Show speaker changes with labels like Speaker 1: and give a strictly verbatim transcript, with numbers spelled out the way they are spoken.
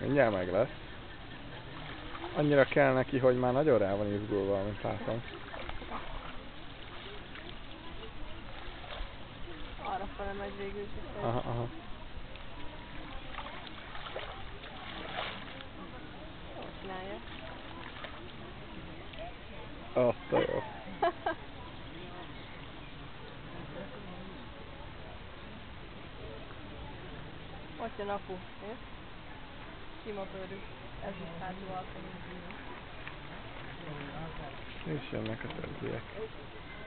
Speaker 1: Mindjárt meg lesz. Annyira kell neki, hogy már nagyon rá van izgulva, amit látom.
Speaker 2: Arrafele megy végül is.
Speaker 1: Aha, aha.
Speaker 2: Jól csinálja.
Speaker 1: Azt a jó.
Speaker 2: Ott jön apu, nézd? Sima bőrű, ezüst hátú alkalom.
Speaker 1: És jönnek a többiek.